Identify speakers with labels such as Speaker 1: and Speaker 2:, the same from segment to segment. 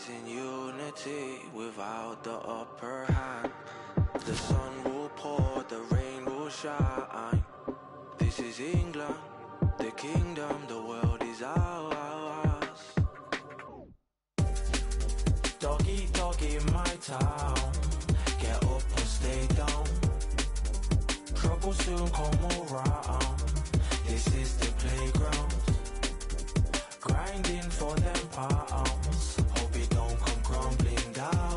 Speaker 1: rise in unity without the upper hand. The sun will pour, the rain will shine. This is England, the kingdom, the world is ours. Doggy, dog in my town. Get up or stay down. Trouble soon come around. This is the playground. Grinding for them pounds. Hope it don't come crumbling down.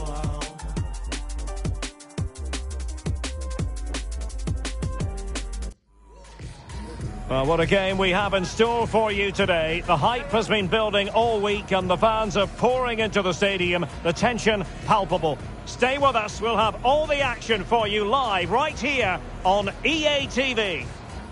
Speaker 2: Well, what a game we have in store for you today. The hype has been building all week and the fans are pouring into the stadium. The tension palpable. Stay with us. We'll have all the action for you live right here on EA TV.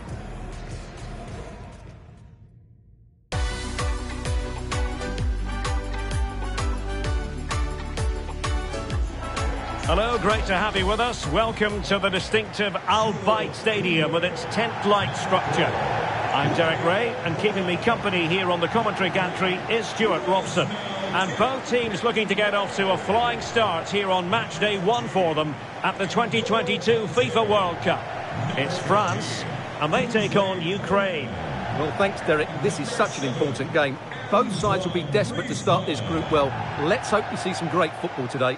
Speaker 2: Hello, great to have you with us. Welcome to the distinctive Al Bayt Stadium with its tent-like structure. I'm Derek Ray, and keeping me company here on the commentary gantry is Stuart Robson. And both teams looking to get off to a flying start here on match day 1 for them at the 2022 FIFA World Cup. It's France, and they take on Ukraine.
Speaker 3: Well, thanks, Derek. This is such an important game. Both sides will be desperate to start this group well. Let's hope we see some great football today.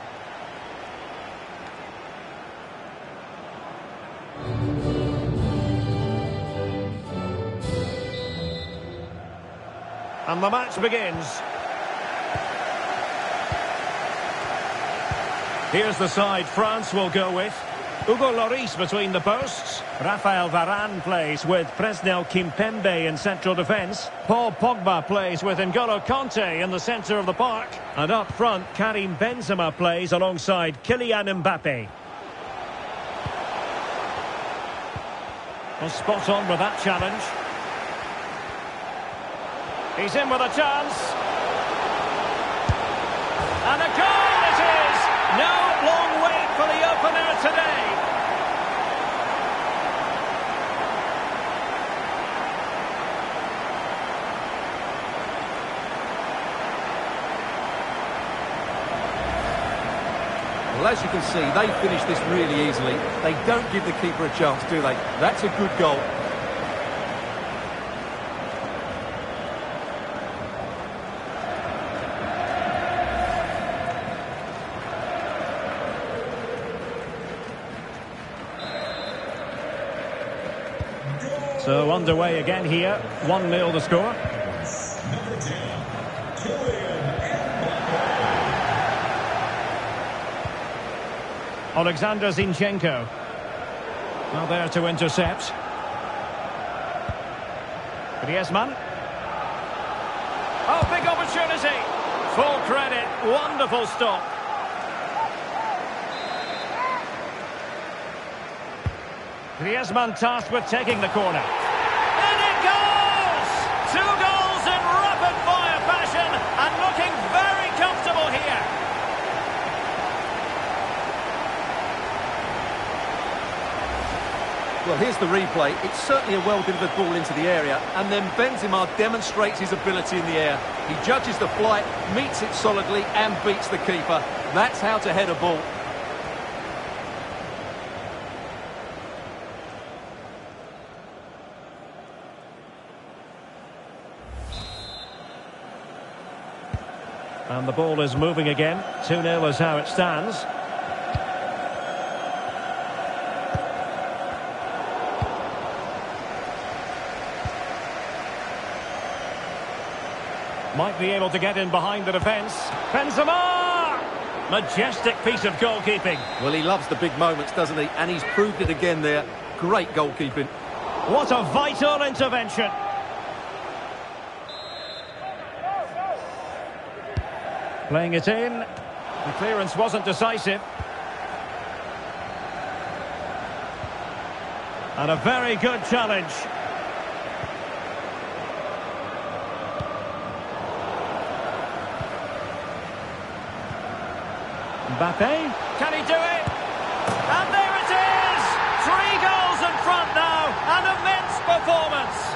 Speaker 2: And the match begins. Here's the side France will go with. Hugo Lloris between the posts. Rafael Varane plays with Presnel Kimpembe in central defence. Paul Pogba plays with N'Golo Kanté in the centre of the park. And up front, Karim Benzema plays alongside Kylian Mbappe. Well, spot on with that challenge. He's in with a chance. And a goal it is! No long wait for the opener today.
Speaker 3: Well, as you can see, they finish this really easily. They don't give the keeper a chance, do they? That's a good goal.
Speaker 2: So underway again here, 1-0 the score. Alexander Zinchenko. Well, there to intercept. Griezmann. Oh, big opportunity. Full credit, wonderful stop. Griezmann tasked with taking the corner. And it goes! 2 goals in rapid-fire fashion and looking very comfortable here.
Speaker 3: Well, here's the replay. It's certainly a well-delivered ball into the area, and then Benzema demonstrates his ability in the air. He judges the flight, meets it solidly, and beats the keeper. That's how to head a ball.
Speaker 2: And the ball is moving again. 2-0 is how it stands. Might be able to get in behind the defence. Benzema! Majestic piece of goalkeeping.
Speaker 3: Well, he loves the big moments, doesn't he? And he's proved it again there. Great goalkeeping.
Speaker 2: What a vital intervention. Playing it in. The clearance wasn't decisive. And a very good challenge. Mbappe. Can he do it? And there it is! 3 goals in front now. An immense performance.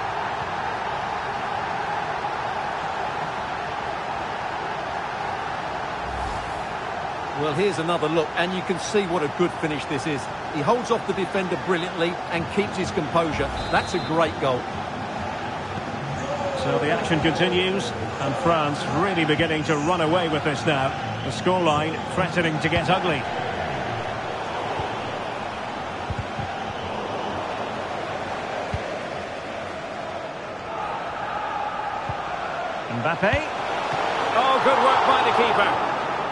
Speaker 3: Well, here's another look, and you can see what a good finish this is. He holds off the defender brilliantly and keeps his composure. That's a great goal.
Speaker 2: So the action continues, and France really beginning to run away with this now. The scoreline threatening to get ugly. Mbappe. Oh, good work by the keeper.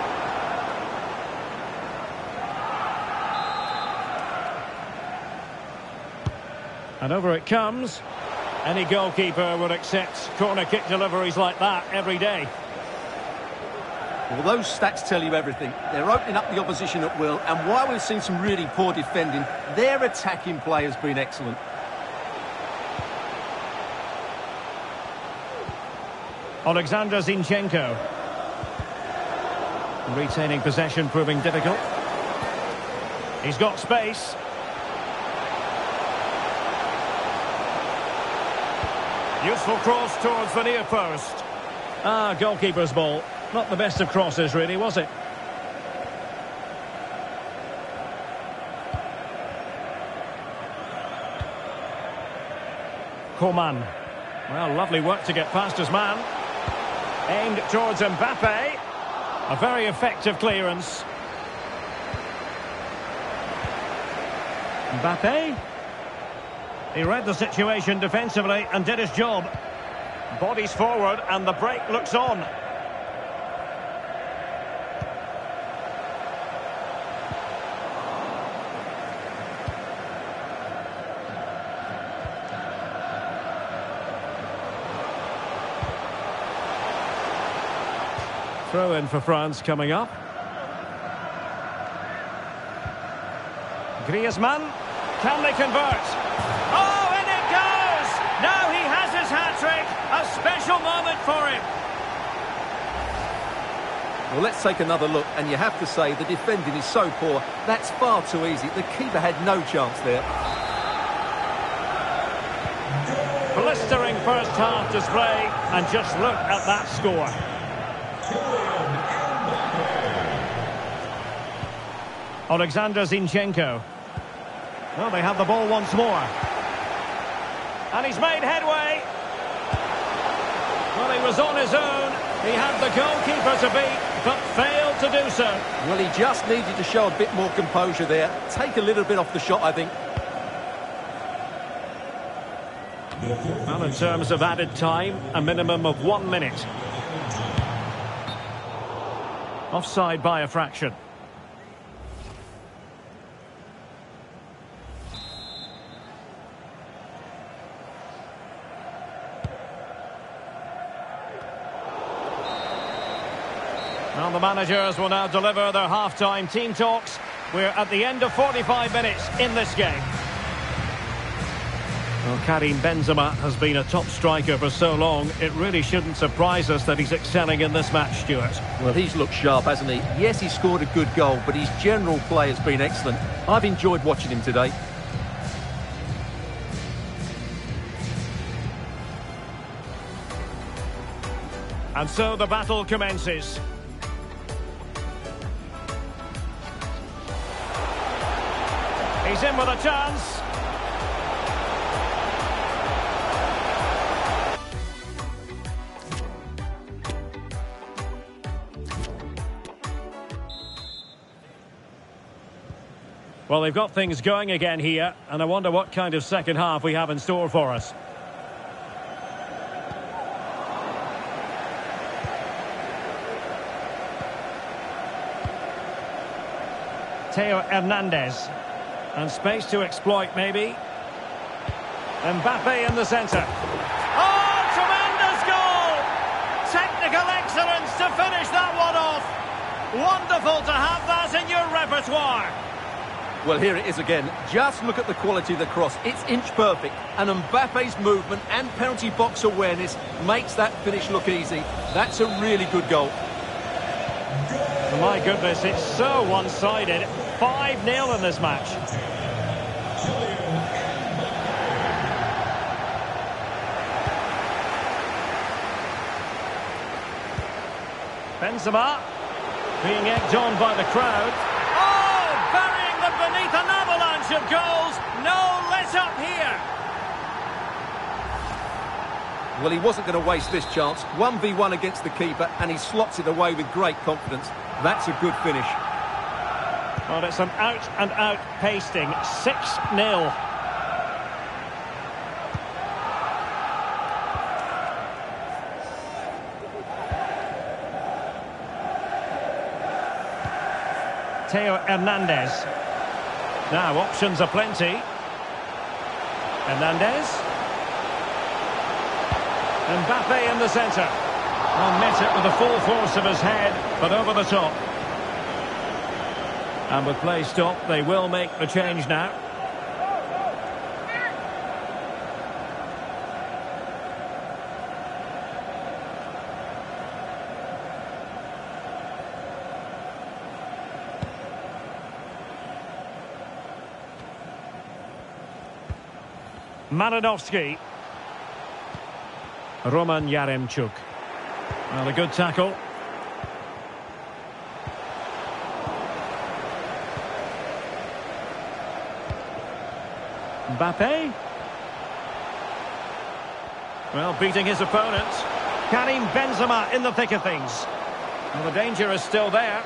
Speaker 2: And over it comes. Any goalkeeper would accept corner kick deliveries like that every day.
Speaker 3: Well, those stats tell you everything. They're opening up the opposition at will, and while we've seen some really poor defending, their attacking play has been excellent.
Speaker 2: Alexander Zinchenko. Retaining possession proving difficult. He's got space. Useful cross towards the near post. Goalkeeper's ball. Not the best of crosses, really, was it? Coman. Well, lovely work to get past his man. Aimed towards Mbappe. A very effective clearance. Mbappe. He read the situation defensively and did his job. Bodies forward and the break looks on. Throw in for France coming up. Griezmann. Can they convert? Oh, in it goes! Now he has his hat-trick. A special moment for him.
Speaker 3: Well, let's take another look, and you have to say the defending is so poor. That's far too easy. The keeper had no chance there.
Speaker 2: Blistering first half display, and just look at that score. Alexander Zinchenko. Well, they have the ball once more. And he's made headway. Well, he was on his own. He had the goalkeeper to beat, but failed to do so.
Speaker 3: Well, he just needed to show a bit more composure there. Take a little bit off the shot, I think.
Speaker 2: Well, in terms of added time, a minimum of 1 minute. Offside by a fraction. Well, the managers will now deliver their half-time team talks. We're at the end of 45 minutes in this game. Well, Karim Benzema has been a top striker for so long, it really shouldn't surprise us that he's excelling in this match, Stuart.
Speaker 3: Well, he's looked sharp, hasn't he? Yes, he scored a good goal, but his general play has been excellent. I've enjoyed watching him today.
Speaker 2: And so the battle commences. He's in with a chance. Well, they've got things going again here, and I wonder what kind of second half we have in store for us. Theo Hernandez. And space to exploit, maybe. Mbappe in the centre. Oh, tremendous goal! Technical excellence to finish that one off. Wonderful to have that in your repertoire.
Speaker 3: Well, here it is again. Just look at the quality of the cross. It's inch perfect. And Mbappe's movement and penalty box awareness makes that finish look easy. That's a really good goal.
Speaker 2: My goodness, it's so one-sided. 5-0 in this match. Benzema. Being egged on by the crowd. Oh, burying them beneath an avalanche of goals. No let up here.
Speaker 3: Well, he wasn't going to waste this chance. 1v1 against the keeper, and he slots it away with great confidence. That's a good finish.
Speaker 2: Well, it's an out-and-out pasting. 6-0. Theo Hernandez. Now, options are plenty. Hernandez. Mbappe in the centre. Well, met it with the full force of his head, but over the top. And with play stopped, they will make the change now. Malinovsky. Roman Yaremchuk. Well, a good tackle. Mbappe. Well, beating his opponent. Karim Benzema in the thick of things. Well, the danger is still there.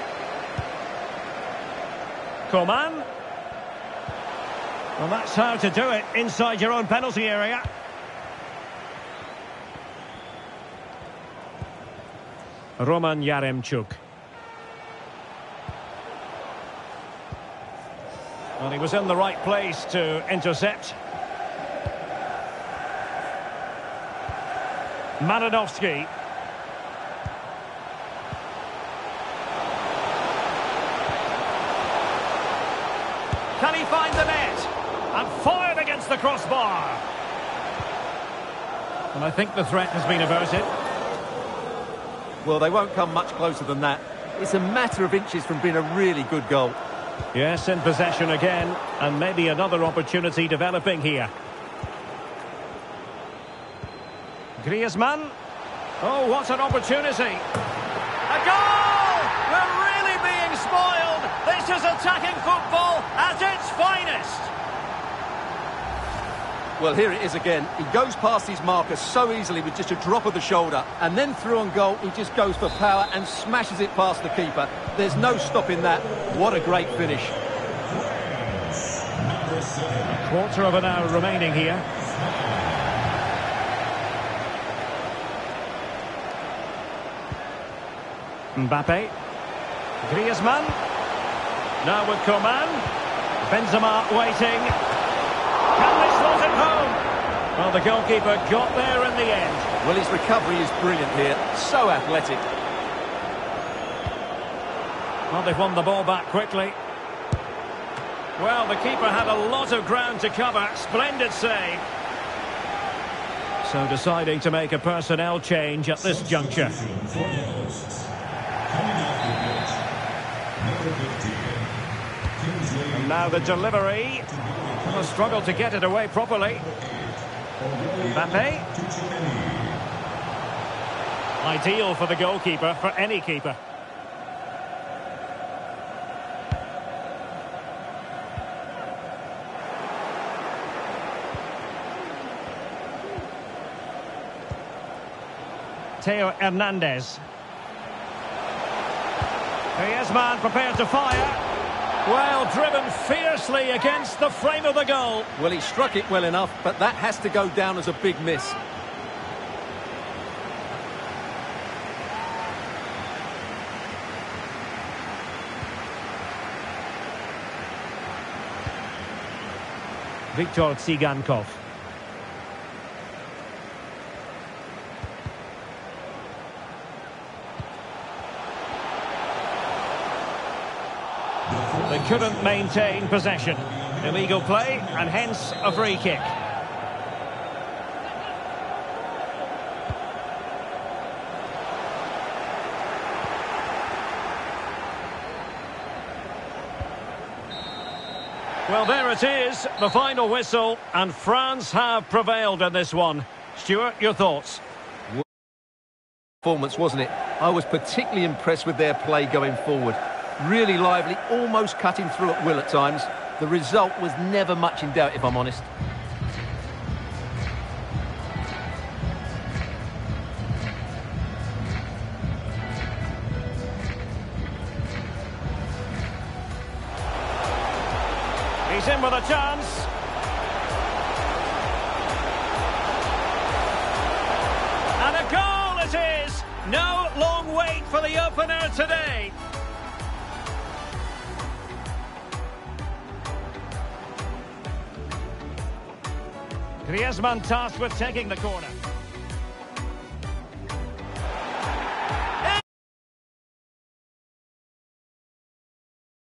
Speaker 2: Coman. Well, that's how to do it inside your own penalty area. Roman Yaremchuk. Well, he was in the right place to intercept. Malinovsky. Can he find the net? And fired against the crossbar. And I think the threat has been averted.
Speaker 3: Well, they won't come much closer than that. It's a matter of inches from being a really good goal.
Speaker 2: Yes, in possession again, and maybe another opportunity developing here. Griezmann. Oh, what an opportunity. A goal! We're really being spoiled. This is attacking football at its finest.
Speaker 3: Well, here it is again. He goes past his marker so easily with just a drop of the shoulder. And then through on goal, he just goes for power and smashes it past the keeper. There's no stopping that. What a great finish.
Speaker 2: A quarter of an hour remaining here. Mbappe. Griezmann. Now with Coman. Benzema waiting. Can they slot it home? Well, the goalkeeper got there in the end.
Speaker 3: Well, his recovery is brilliant here. So athletic.
Speaker 2: Well, they've won the ball back quickly. Well, the keeper had a lot of ground to cover. Splendid save. So deciding to make a personnel change at this juncture. And now the delivery. Well, struggled to get it away properly. Mbappe. Ideal for the goalkeeper, for any keeper. Theo Hernandez. Griezmann prepared to fire. Well, driven fiercely against the frame of the goal.
Speaker 3: Well, he struck it well enough, but that has to go down as a big miss.
Speaker 2: Viktor Tsigankov. They couldn't maintain possession. Illegal play, and hence a free kick. Well, there it is, the final whistle, and France have prevailed in this one. Stuart, your thoughts?
Speaker 3: Performance, wasn't it? I was particularly impressed with their play going forward. Really lively, almost cutting through at will at times. The result was never much in doubt, if I'm honest.
Speaker 2: He's in with a chance. And a goal it is! No long wait for the opener today. Griezmann tasked with taking the corner.